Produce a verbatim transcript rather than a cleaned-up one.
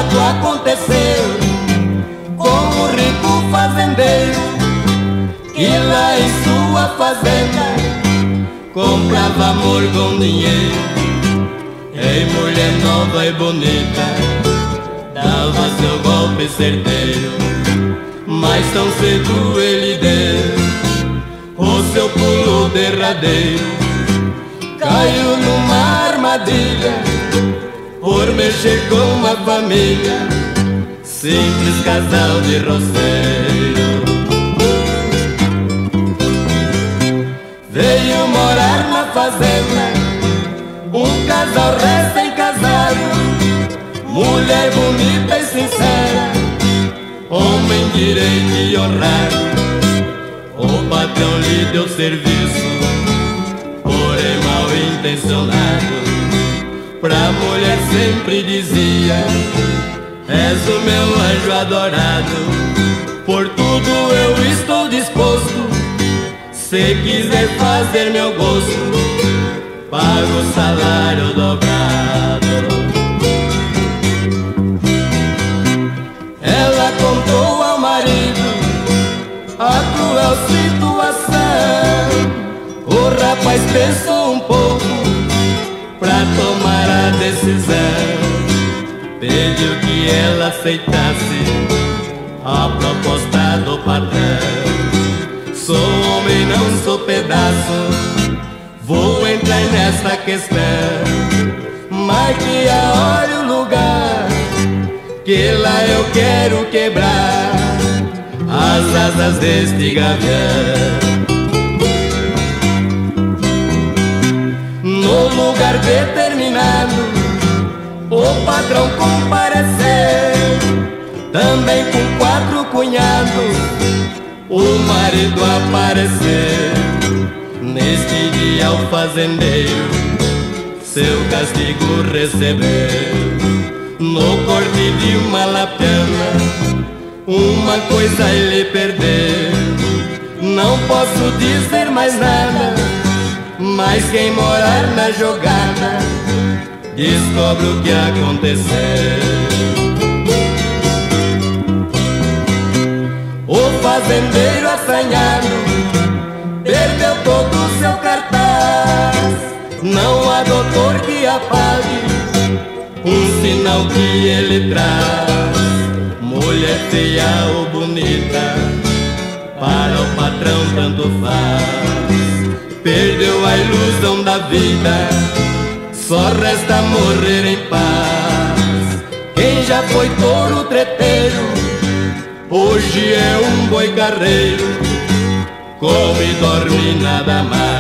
fato aconteceu com um rico fazendeiro que lá em sua fazenda comprava amor com dinheiro. Em mulher nova e bonita dava seu golpe certeiro, mas tão cedo ele deu o seu pulo derradeiro. Caiu numa armadilha por mexer com uma família, simples casal de roceiro. Veio morar na fazenda um casal recém-casado, mulher bonita e sincera, homem direito e honrado. O patrão lhe deu serviço, porém mal intencionado. Pra mulher sempre dizia: és o meu anjo adorado, por tudo eu estou disposto, se quiser fazer meu gosto, pago o salário dobrado. Ela contou ao marido a cruel situação. O rapaz pensou um pouco pra tomar a decisão. Pediu que ela aceitasse a proposta do patrão. Sou homem, não sou pedaço, vou entrar nessa questão. Marque a hora e o lugar, que lá eu quero quebrar as asas deste gavião. No lugar determinado, o patrão compareceu, também com quatro cunhados, o marido apareceu. Neste dia o fazendeiro seu castigo recebeu. No corte de uma lapena, uma coisa ele perdeu. Não posso dizer mais nada, mas quem morar na jogada descobre o que aconteceu. O fazendeiro assanhado perdeu todo o seu cartaz. Não há doutor que apague um sinal que ele traz. Mulher feia ou bonita, para o patrão tanto faz. Perdeu a ilusão da vida, só resta morrer em paz. Quem já foi touro treteiro, hoje é um boi carreiro, come e dorme nada mais.